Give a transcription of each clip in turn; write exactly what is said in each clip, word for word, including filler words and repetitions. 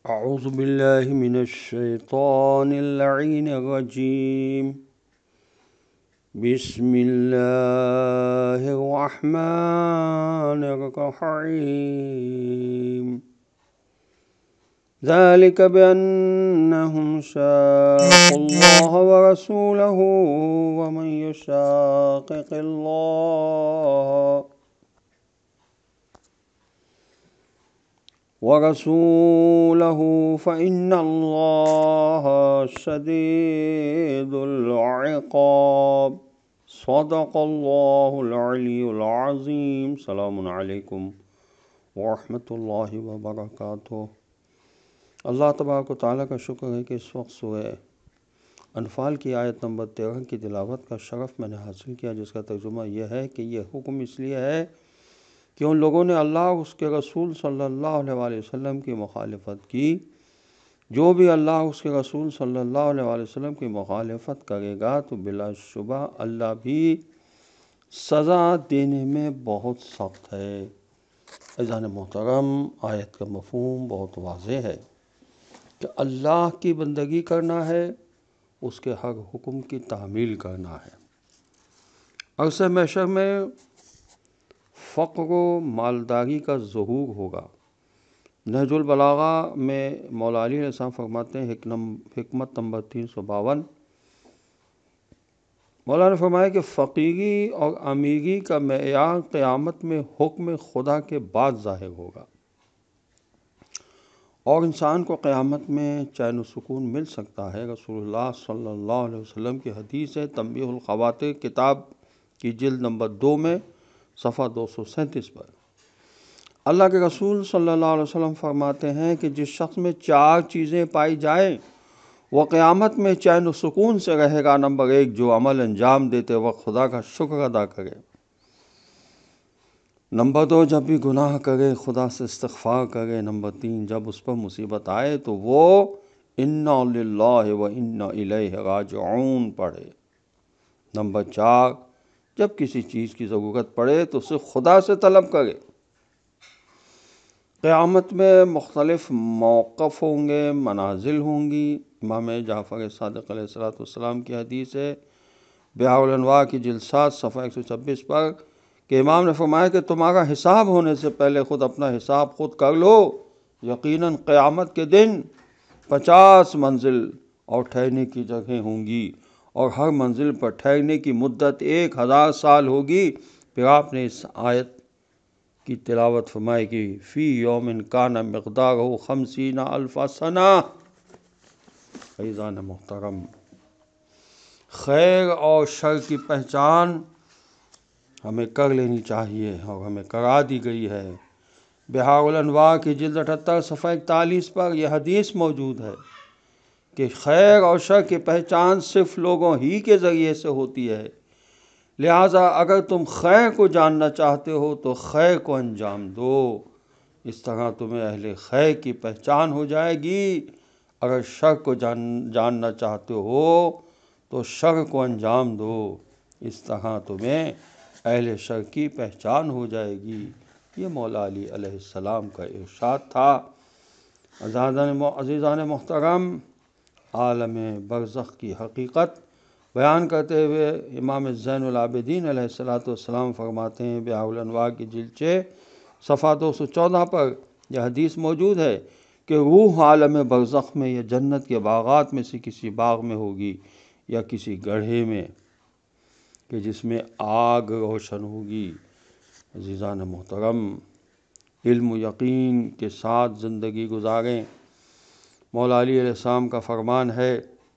اعوذ باللہ من الشیطان اللعین الرجیم بسم اللہ الرحمن الرحیم ذلك بأنهم شاقوا الله ورسوله ومن يشاقق الله ورسوله فإن الله شديد العقاب صدق الله العلي العظيم السلام علیکم ورحمۃ اللہ وبرکاتہ۔ اللہ تبارک و تعالیٰ کا شکر ہے کہ اس وقت سورہ انفال کی آیت نمبر تیرہ کی تلاوت کا شرف میں نے حاصل کیا، جس کا ترجمہ یہ ہے کہ یہ حکم اس لیے ہے کہ ان لوگوں نے اللہ اور اس کے رسول صلی اللہ علیہ وآلہ وسلم کی مخالفت کی۔ جو بھی اللہ اور اس کے رسول صلی اللہ علیہ وآلہ وسلم کی مخالفت کرے گا تو بلا شبہ اللہ بھی سزا دینے میں بہت سخت ہے۔ عزیزان محترم، آیت کا مفہوم بہت واضح ہے کہ اللہ کی بندگی کرنا ہے، اس کے ہر حکم کی تعمیل کرنا ہے۔ عرصہ محشر میں فقر و مالداری کا ظہور ہوگا۔ نہج البلاغہ میں مولا علی علیہ السلام فرماتے ہیں، حکمت نمبر تین سو باون، مولانا نے فرمایا کہ فقیری اور امیری کا معیار قیامت میں حکم خدا کے بعد ظاہر ہوگا، اور انسان کو قیامت میں چین و سکون مل سکتا ہے۔ رسول اللہ صلی اللہ علیہ وسلم کی حدیث ہے، تنبیہ الخواطر کتاب کی جلد نمبر دو میں صفحہ دو سو سینتیس پر اللہ کے رسول صلی اللہ علیہ وسلم فرماتے ہیں کہ جس شخص میں چار چیزیں پائی جائیں وہ قیامت میں چین و سکون سے رہے گا۔ نمبر ایک، جو عمل انجام دیتے وقت خدا کا شکر ادا کرے۔ نمبر دو، جب بھی گناہ کرے خدا سے استغفار کرے۔ نمبر تین، جب اس پر مصیبت آئے تو وہ انا للہ و انا الیہ راجعون پڑھے۔ نمبر چار، جب کسی چیز کی ضرورت پڑے تو اسے خدا سے طلب کرے۔ قیامت میں مختلف موقف ہوں گے، منازل ہوں گی۔ امام جعفر صادق علیہ السلام کی حدیث ہے، بحار الانوار کی جلد سات صفحہ ایک سو چھبیس پر کہ امام نے فرمایا کہ تمہارا حساب ہونے سے پہلے خود اپنا حساب خود کر لو۔ یقیناً قیامت کے دن پچاس منزل اور ٹھہرنے کی جگہیں ہوں گی، اور ہر منزل پر ٹھہرنے کی مدت ایک ہزار سال ہوگی۔ پھر آپ نے اس آیت کی تلاوت فرمائی کہ فی یوم کان مقدارہ خمسین الف سنہ۔ عزیزان محترم، خیر اور شر کی پہچان ہمیں کر لینی چاہیے اور ہمیں کرا دی گئی ہے۔ بحار الانوار کی جلد اٹھہتر صفحہ اکتالیس پر یہ حدیث موجود ہے کہ خیر اور شر کی پہچان صرف لوگوں ہی کے ذریعے سے ہوتی ہے، لہٰذا اگر تم خیر کو جاننا چاہتے ہو تو خیر کو انجام دو، اس طرح تمہیں اہل خیر کی پہچان ہو جائے گی۔ اگر شر کو جان جاننا چاہتے ہو تو شر کو انجام دو، اس طرح تمہیں اہل شر کی پہچان ہو جائے گی۔ یہ مولا علی علیہ السلام کا ارشاد تھا۔ عزیزان محترم، عالم برزخ کی حقیقت بیان کرتے ہوئے امام زین العابدین علیہ السلام فرماتے ہیں، بحار الانوار کی جلد چھ صفحہ دو سو چودہ پر یہ حدیث موجود ہے کہ روح عالم برزخ میں یا جنت کے باغات میں سے کسی باغ میں ہوگی یا کسی گڑھے میں کہ جس میں آگ روشن ہوگی۔ عزیزان محترم، علم و یقین کے ساتھ زندگی گزاریں۔ مولا علی علیہ السلام کا فرمان ہے،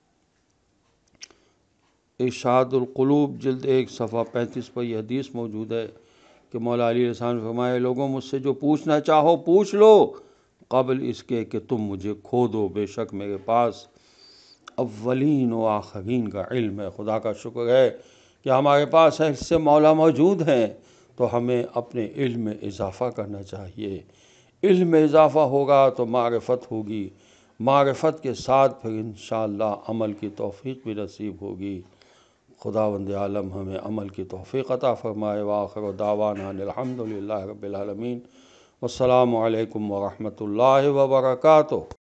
ارشاد القلوب جلد ایک صفحہ پینتیس پر یہ حدیث موجود ہے کہ مولا علی علیہ السلام نے فرمایا، لوگوں مجھ سے جو پوچھنا چاہو پوچھ لو قبل اس کے کہ تم مجھے کھو دو، بے شک میرے پاس اولین و آخرین کا علم ہے۔ خدا کا شکر ہے کہ ہمارے پاس ایسے مولا موجود ہیں، تو ہمیں اپنے علم میں اضافہ کرنا چاہیے۔ علم میں اضافہ ہوگا تو معرفت ہوگی، معرفت کے ساتھ پھر انشاءاللہ عمل کی توفیق بھی نصیب ہوگی۔ خداوند عالم ہمیں عمل کی توفیق عطا فرمائے۔ وآخر دعوانا الحمدللہ رب العالمین۔ والسلام علیکم ورحمۃ اللہ وبرکاتہ۔